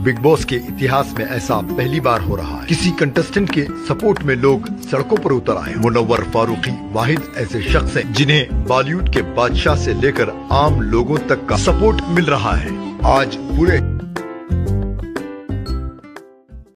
Big boss के इतिहास में ऐसा पहली बार हो रहा है। किसी कंटेस्टेंट के सपोर्ट में लोग सड़कों पर उतर आए। मुनव्वर फारूकी वाहिद ऐसे शख्स हैं जिन्हें बॉलीवुड के बादशाह से लेकर आम लोगों तक का सपोर्ट मिल रहा है। आज पूरे